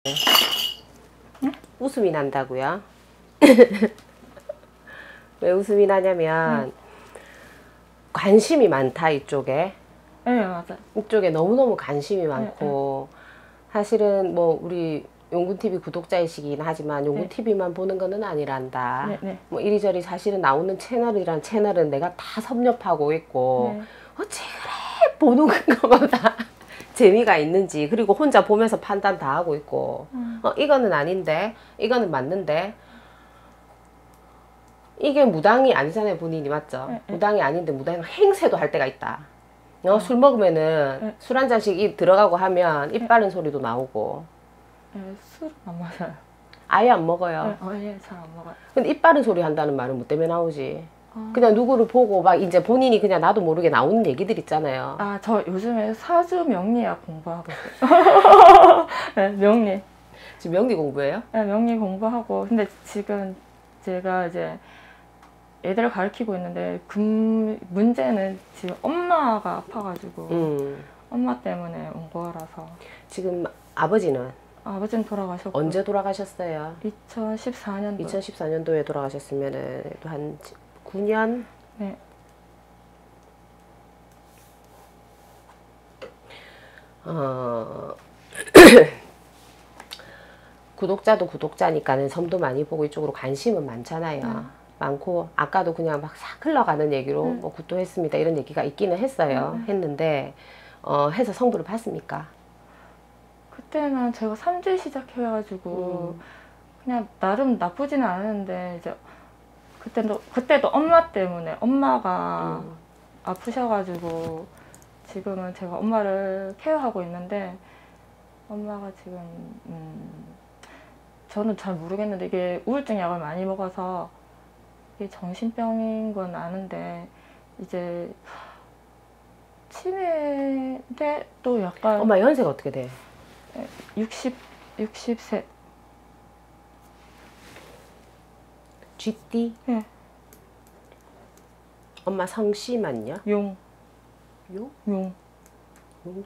응? 웃음이 난다고요? 왜 웃음이 나냐면 관심이 많다 이쪽에. 네, 맞아요. 이쪽에 너무너무 관심이 많고 사실은 뭐 우리 용군TV 구독자이시긴 하지만 용군TV만 보는 거는 아니란다. 네. 뭐 이리저리 사실은 나오는 채널이란 채널은 내가 다 섭렵하고 있고 어째 그래 보는 것마다 재미가 있는지, 그리고 혼자 보면서 판단 다 하고 있고 이거는 아닌데 이거는 맞는데, 이게 무당이 아니잖아요 본인이. 맞죠? 무당이 아닌데 무당 행세도 할 때가 있다. 술 먹으면은 술 한 잔씩 들어가고 하면 입 바른 소리도 나오고. 술은 안 마셔요. 아예 안 먹어요. 아예 잘 안 먹어요. 근데 입 바른 소리 한다는 말은 뭐 때문에 나오지? 그냥 누구를 보고 막 이제 본인이 그냥 나도 모르게 나오는 얘기들 있잖아요. 저 요즘에 사주 명리학 공부하고 있어요. 네, 명리. 지금 명리 공부해요? 네, 명리 공부하고. 근데 지금 제가 이제 애들을 가르치고 있는데 문제는 지금 엄마가 아파가지고 엄마 때문에 온 거라서. 지금 아버지는? 아버지는 돌아가셨고. 언제 돌아가셨어요? 2014년도. 2014년도에 돌아가셨으면은 또 한 9년? 네. 구독자도 구독자니까는 섬도 많이 보고 이쪽으로 관심은 많잖아요. 많고 아까도 그냥 막 싹 흘러가는 얘기로 뭐 굿도했습니다 이런 얘기가 있기는 했어요. 했는데 해서 성부를 봤습니까? 그때는 제가 3주 시작해가지고 그냥 나름 나쁘지는 않았는데 이제 그때도 엄마 때문에 엄마가 아프셔가지고 지금은 제가 엄마를 케어하고 있는데 엄마가 지금 저는 잘 모르겠는데 이게 우울증 약을 많이 먹어서 이게 정신병인 건 아는데 이제 치매인데 또 약간 엄마 연세가 어떻게 돼? 60세. 쥐띠? 네. 엄마 성씨만요? 용. 용? 용. 용?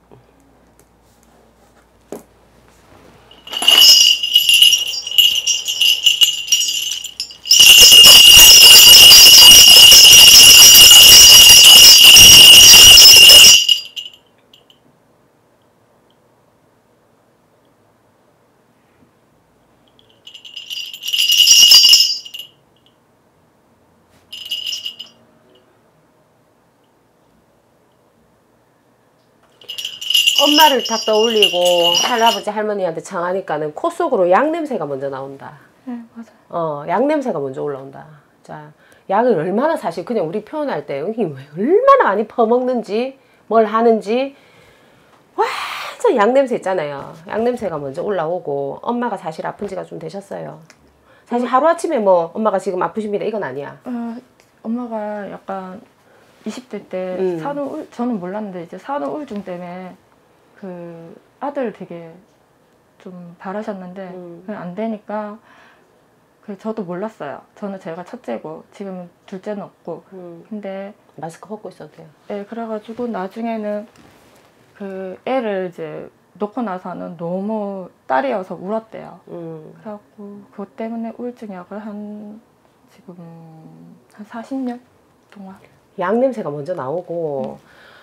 엄마를 딱 떠올리고 할아버지 할머니한테 청하니까는 코 속으로 약 냄새가 먼저 나온다. 네, 맞아요. 약 냄새가 먼저 올라온다. 자, 약을 얼마나 사실 그냥 우리 표현할 때 얼마나 많이 퍼먹는지 뭘 하는지 완전 약 냄새 있잖아요. 약 냄새가 먼저 올라오고. 엄마가 사실 아픈 지가 좀 되셨어요. 사실 하루아침에 뭐 엄마가 지금 아프십니다 이건 아니야. 엄마가 약간 20대 때 저는 몰랐는데 이제 산후우울증 때문에 그 아들 되게 좀 바라셨는데 그게 안 되니까 저도 몰랐어요. 저는 제가 첫째고 지금 둘째는 없고. 근데 마스크 벗고 있어도 돼요. 네, 그래가지고 나중에는 그 애를 이제 놓고 나서는 너무 딸이어서 울었대요. 그래갖고 그것 때문에 우울증 약을 지금 한 40년 동안. 약 냄새가 먼저 나오고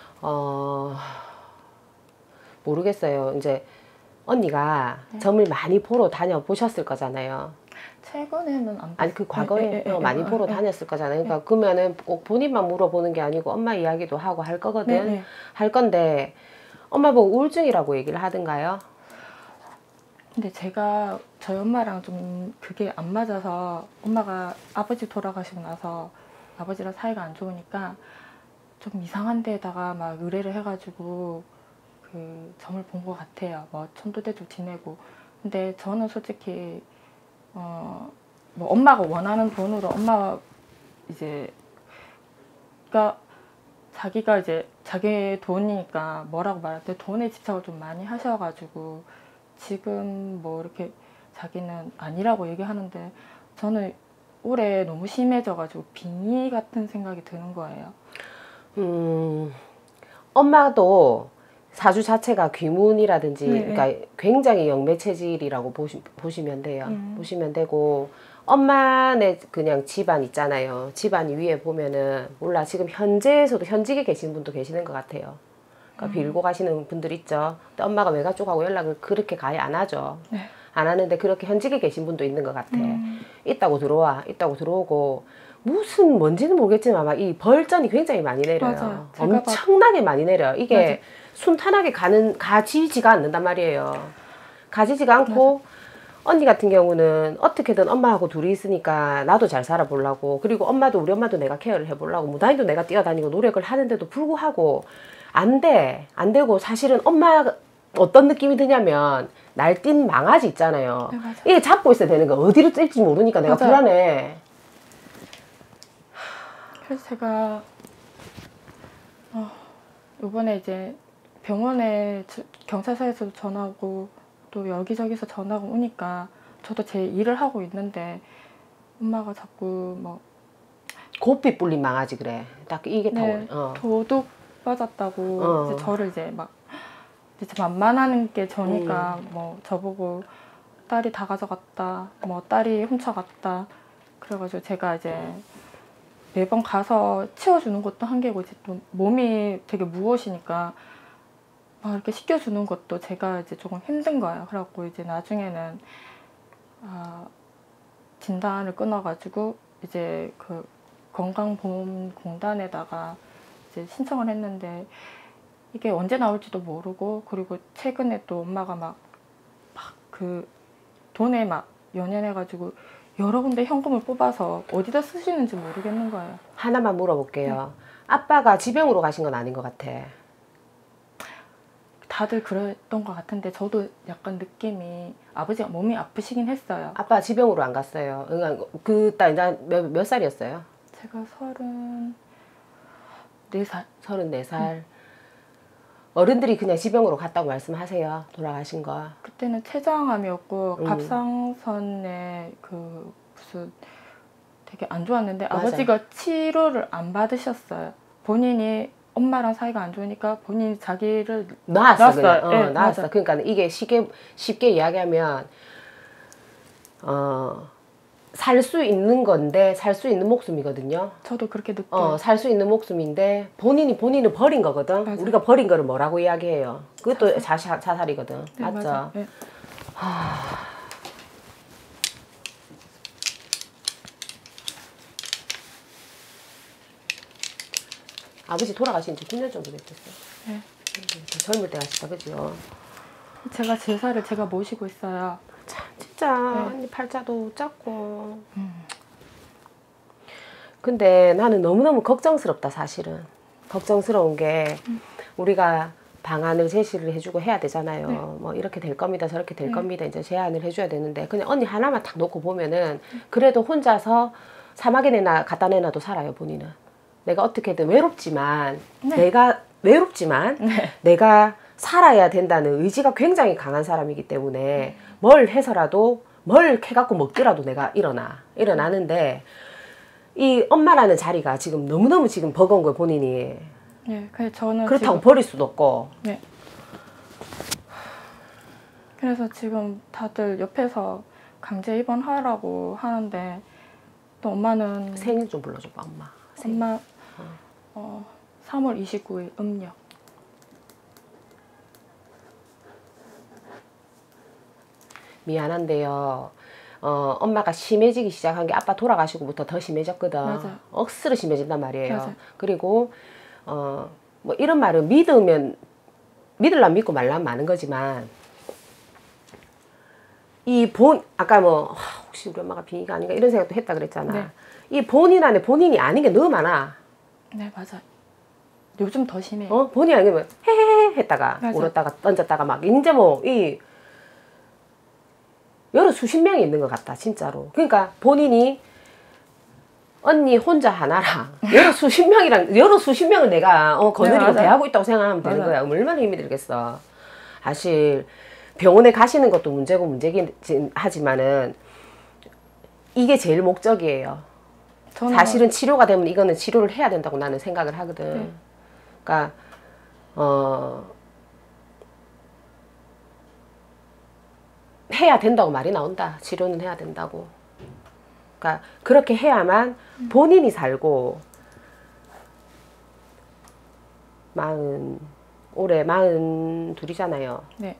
모르겠어요. 이제 언니가 점을 많이 보러 다녀보셨을 거잖아요. 최근에는 안 아니 그 과거에 많이 보러 다녔을 거잖아요. 그러니까 그러면은 꼭 본인만 물어보는 게 아니고 엄마 이야기도 하고 할 거거든. 할 건데 엄마 보고 우울증이라고 얘기를 하던가요? 근데 제가 저희 엄마랑 좀 그게 안 맞아서 엄마가 아버지 돌아가시고 나서 아버지랑 사이가 안 좋으니까 좀 이상한 데다가 막 의뢰를 해가지고 그 점을 본 것 같아요. 뭐 천도대도 지내고. 근데 저는 솔직히 뭐 엄마가 원하는 돈으로 엄마가 이제 그러니까 자기가 이제 자기 돈이니까 뭐라고 말할 때 돈에 집착을 좀 많이 하셔가지고 지금 뭐 이렇게 자기는 아니라고 얘기하는데 저는 올해 너무 심해져가지고 빙의 같은 생각이 드는 거예요. 엄마도 사주 자체가 귀문이라든지 네. 그러니까 굉장히 영매 체질이라고 보시면 돼요. 보시면 되고 엄마네 그냥 집안 있잖아요. 집안 위에 보면은 몰라 지금 현재에서도 현직에 계신 분도 계시는 것 같아요. 그러니까 빌고 가시는 분들 있죠. 근데 엄마가 외가 쪽하고 연락을 그렇게 가야 안 하죠. 네. 안 하는데 그렇게 현직에 계신 분도 있는 것 같아. 있다고 들어오고 무슨 뭔지는 모르겠지만 막 이 벌전이 굉장히 많이 내려요. 맞아요. 엄청나게 많이 내려요. 이게 맞아요. 순탄하게 가지지가 않는단 말이에요. 가지지가 않고 언니 같은 경우는 어떻게든 엄마하고 둘이 있으니까 나도 잘 살아보려고 그리고 우리 엄마도 내가 케어를 해보려고 무단히도 내가 뛰어다니고 노력을 하는데도 불구하고 안 되고 사실은 엄마가 어떤 느낌이 드냐면 날뛴 망아지 있잖아요. 네, 맞아요. 이게 잡고 있어야 되는 거야. 어디로 뛸지 모르니까 내가 맞아요. 불안해. 그래서 제가 이번에 이제 병원에 경찰서에서도 전화오고 또 여기저기서 전화가 오니까 저도 제 일을 하고 있는데 엄마가 자꾸 뭐 고삐 뿔린 망아지 그래. 딱 이게 네, 타오르. 도둑 빠졌다고 이제 저를 이제 막 이제 만만하는 게 저니까 뭐 저보고 딸이 다 가져갔다, 뭐 딸이 훔쳐갔다. 그래가지고 제가 이제 매번 가서 치워주는 것도 한계고 이제 또 몸이 되게 무거우시니까 막 이렇게 씻겨주는 것도 제가 이제 조금 힘든 거예요. 그래갖고 이제 나중에는 진단을 끊어가지고 이제 그 건강보험공단에다가 이제 신청을 했는데 이게 언제 나올지도 모르고 그리고 최근에 또 엄마가 막 그 돈에 막 연연해가지고 여러 군데 현금을 뽑아서 어디다 쓰시는지 모르겠는 거예요. 하나만 물어볼게요. 아빠가 지병으로 가신 건 아닌 것 같아. 다들 그랬던 것 같은데 저도 약간 느낌이 아버지가 몸이 아프시긴 했어요. 아빠 지병으로 안 갔어요. 그딸 몇 살이었어요? 제가 34살. 34살. 어른들이 그냥 지병으로 갔다고 말씀하세요. 돌아가신 거. 그때는 췌장암이었고 갑상선에 그 무슨 되게 안 좋았는데 맞아. 아버지가 치료를 안 받으셨어요. 본인이 엄마랑 사이가 안 좋으니까 본인이 자기를 나았어. 낳았어요. 네, 나았어. 맞아. 그러니까 이게 쉽게 이야기하면 살 수 있는 건데 살 수 있는 목숨이거든요. 저도 그렇게 느껴요. 살 수 있는 목숨인데 본인을 버린 거거든. 맞아. 우리가 버린 거를 뭐라고 이야기해요? 그것도 자살이거든. 네, 맞죠? 맞아. 네. 아버지 돌아가신 지 9년 정도 됐겠어요. 네. 젊을 때 가시다, 그죠? 제가 제사를 제가 모시고 있어요. 참, 진짜, 네. 언니 팔자도 작고. 근데 나는 너무너무 걱정스럽다, 사실은. 걱정스러운 게, 우리가 방안을 제시를 해주고 해야 되잖아요. 네. 뭐, 이렇게 될 겁니다, 저렇게 될 네. 겁니다. 이제 제안을 해줘야 되는데, 그냥 언니 하나만 딱 놓고 보면은, 그래도 혼자서 사막에 갖다 내놔도 살아요, 본인은. 내가 어떻게든 외롭지만, 네. 내가 살아야 된다는 의지가 굉장히 강한 사람이기 때문에 뭘 해서라도 뭘 캐갖고 먹더라도 내가 일어나는데 이 엄마라는 자리가 지금 너무너무 지금 버거운 거예요, 본인이. 네, 그래서 저는 그렇다고 지금, 버릴 수도 없고. 네. 그래서 지금 다들 옆에서 강제 입원하라고 하는데 또 엄마는 생일 좀 불러줘봐, 엄마. 엄마 3월 29일 음력. 미안한데요. 엄마가 심해지기 시작한 게 아빠 돌아가시고부터 더 심해졌거든. 맞아요. 억수로 심해진단 말이에요. 맞아요. 그리고 뭐 이런 말은 믿으려면 믿고 말라면 많은 거지만 아까 뭐 혹시 우리 엄마가 빙의가 아닌가 이런 생각도 했다 그랬잖아. 네. 이 본인 안에 본인이 아닌 게 너무 많아. 네, 맞아요. 요즘 더 심해요. 본인이 아니면 헤헤헤 했다가 맞아. 울었다가 던졌다가 막 이제 뭐 여러 수십 명이 있는 것 같다, 진짜로. 그러니까 본인이 언니 혼자 하나랑 여러 수십 명을 내가 거느리고 네, 대하고 있다고 생각하면 되는 맞아요. 거야. 얼마나 힘이 들겠어. 사실 병원에 가시는 것도 문제긴 하지만은 이게 제일 목적이에요. 저는 사실은 치료가 되면 이거는 치료를 해야 된다고 나는 생각을 하거든. 네. 그러니까 해야 된다고 말이 나온다. 치료는 해야 된다고. 그러니까 그렇게 해야만 본인이 살고 올해 42이잖아요. 네.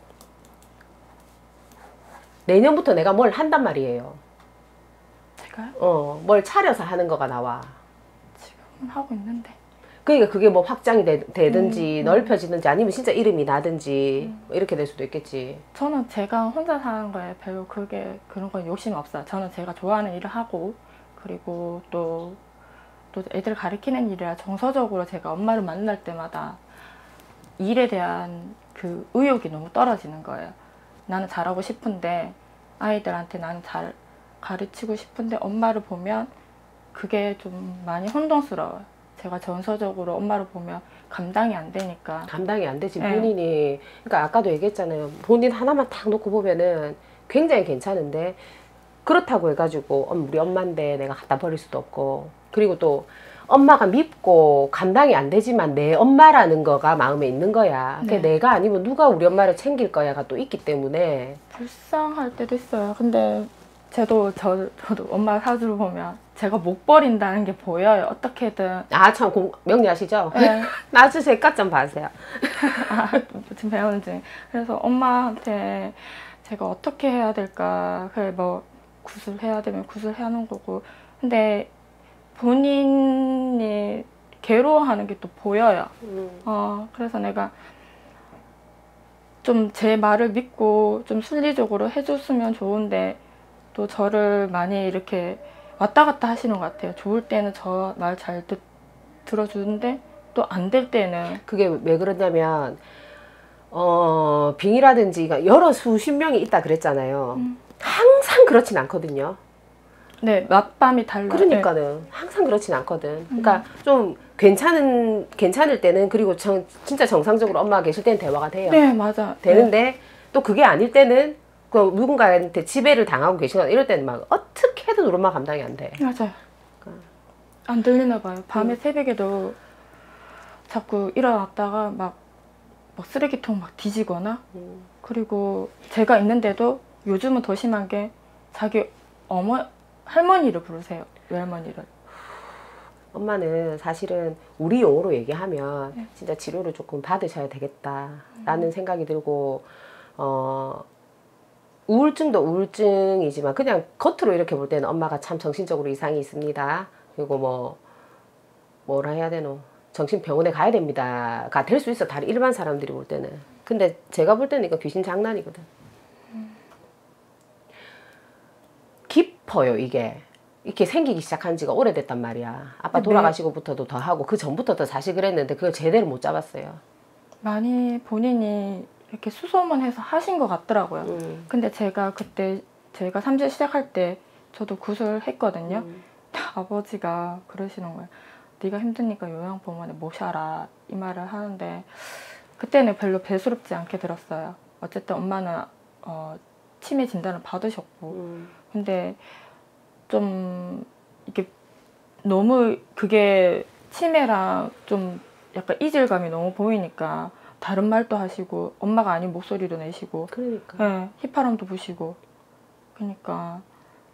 내년부터 내가 뭘 한단 말이에요. 제가요? 뭘 차려서 하는 거가 나와. 지금은 하고 있는데. 그러니까 그게 뭐 확장이 되든지 넓혀지든지 아니면 진짜 이름이 나든지 이렇게 될 수도 있겠지. 저는 제가 혼자 사는 거에 별로 그런 건 욕심 없어요. 저는 제가 좋아하는 일을 하고, 그리고 또 애들 가르치는 일이라 정서적으로 제가 엄마를 만날 때마다 일에 대한 그 의욕이 너무 떨어지는 거예요. 나는 잘하고 싶은데, 아이들한테 나는 잘 가르치고 싶은데 엄마를 보면 그게 좀 많이 혼동스러워요. 제가 정서적으로 엄마를 보면 감당이 안 되니까. 감당이 안 되지. 네. 본인이. 그러니까 아까도 얘기했잖아요. 본인 하나만 딱 놓고 보면은 굉장히 괜찮은데 그렇다고 해가지고 우리 엄마인데 내가 갖다 버릴 수도 없고, 그리고 또 엄마가 밉고 감당이 안 되지만 내 엄마라는 거가 마음에 있는 거야. 네. 내가 아니면 누가 우리 엄마를 챙길 거야가 또 있기 때문에. 불쌍할 때도 있어요. 근데 저도 엄마 사주를 보면 제가 못 버린다는 게 보여요. 어떻게든. 참 명리하시죠? 네. 나주 제가 좀 봐세요. 지금 배우는 중. 그래서 엄마한테 제가 어떻게 해야 될까. 그래 뭐 구슬해야 되면 구슬해야하는 거고. 근데 본인이 괴로워하는 게 또 보여요. 그래서 내가 좀 제 말을 믿고 좀 순리적으로 해줬으면 좋은데 또 저를 많이 이렇게 왔다 갔다 하시는 것 같아요. 좋을 때는 저 말 잘 들어주는데 또 안 될 때는. 그게 왜 그러냐면 빙이라든지 여러 수십 명이 있다 그랬잖아요. 항상 그렇진 않거든요. 네, 낮밤이 달라요. 그러니까는 항상 그렇진 않거든. 그러니까 좀 괜찮을 때는, 그리고 진짜 정상적으로 엄마가 계실 때는 대화가 돼요. 네, 맞아. 되는데 또 그게 아닐 때는 그 누군가한테 지배를 당하고 계시거나 이럴 때는 막 어떻게 해도 우리 엄마 감당이 안 돼. 맞아요. 안 들리나 봐요. 밤에 새벽에도 자꾸 일어났다가 막 쓰레기통 막 뒤지거나. 그리고 제가 있는데도 요즘은 더 심한 게 자기 할머니를 부르세요. 외할머니를. 엄마는 사실은 우리 용어로 얘기하면 네. 진짜 치료를 조금 받으셔야 되겠다라는 생각이 들고, 우울증도 우울증이지만 그냥 겉으로 이렇게 볼 때는 엄마가 참 정신적으로 이상이 있습니다. 그리고 뭐라 해야 되노? 정신병원에 가야 됩니다가 될 수 있어. 다른 일반 사람들이 볼 때는. 근데 제가 볼 때는 이거 귀신 장난이거든. 깊어요, 이게. 이렇게 생기기 시작한 지가 오래됐단 말이야. 아빠 돌아가시고부터도 더 하고 그 전부터도 사실 그랬는데 그걸 제대로 못 잡았어요. 많이 본인이 이렇게 수소문해서 하신 것 같더라고요. 근데 제가 그때 제가 3질 시작할 때 저도 구슬했거든요. 아버지가 그러시는 거예요. 네가 힘드니까 요양병원에 모셔라 이 말을 하는데 그때는 별로 배수롭지 않게 들었어요. 어쨌든 엄마는 치매 진단을 받으셨고 근데 좀 이게 너무 그게 치매랑 좀 약간 이질감이 너무 보이니까 다른 말도 하시고 엄마가 아닌 목소리도 내시고 그러니까. 네, 휘파람도 부시고 그러니까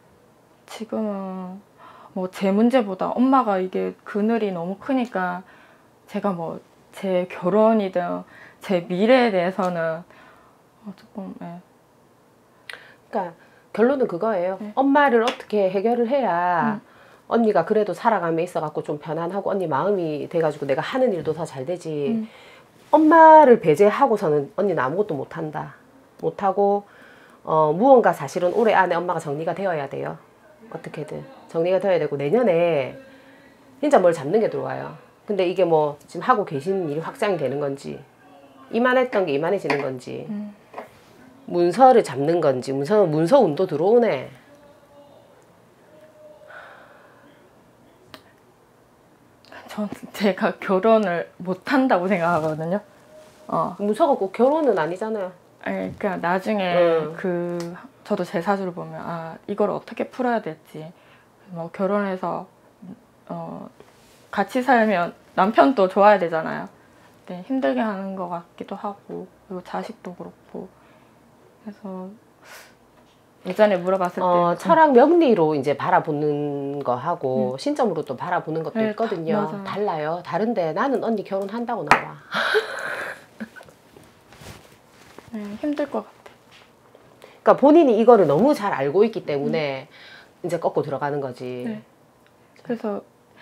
지금은 뭐 제 문제보다 엄마가 이게 그늘이 너무 크니까 제가 뭐 제 결혼이든 제 미래에 대해서는 조금 그러니까 결론은 그거예요. 네. 엄마를 어떻게 해결을 해야 언니가 그래도 살아감에 있어갖고 좀 편안하고 언니 마음이 돼가지고 내가 하는 일도 더 잘 되지. 엄마를 배제하고서는 언니는 아무것도 못한다. 못하고 무언가 사실은 올해 안에 엄마가 정리가 되어야 돼요. 어떻게든 정리가 되어야 되고 내년에 진짜 뭘 잡는 게 들어와요. 근데 이게 뭐 지금 하고 계신 일이 확장이 되는 건지 이만했던 게 이만해지는 건지 문서를 잡는 건지 문서 운도 들어오네. 제가 결혼을 못한다고 생각하거든요. 문서가 꼭 결혼은 아니잖아요. 그러니까 나중에 저도 제 사주를 보면 이걸 어떻게 풀어야 될지 뭐 결혼해서 같이 살면 남편도 좋아야 되잖아요. 근데 힘들게 하는 것 같기도 하고 그리고 자식도 그렇고 그래서 예전에 물어봤을 때 철학 명리로 이제 바라보는 거 하고 신점으로 또 바라보는 것도 네, 있거든요. 맞아요. 달라요. 다른데 나는 언니 결혼한다고 나와. 네, 힘들 것 같아. 그러니까 본인이 이거를 너무 잘 알고 있기 때문에 이제 꺾고 들어가는 거지. 네. 그래서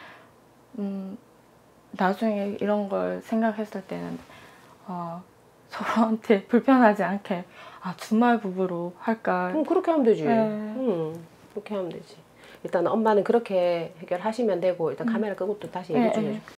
나중에 이런 걸 생각했을 때는 서로한테 불편하지 않게 주말 부부로 할까. 그럼 그렇게 하면 되지. 네. 그렇게 하면 되지. 일단 엄마는 그렇게 해결하시면 되고 일단 카메라 끄고 또 다시 얘기 좀 해줘.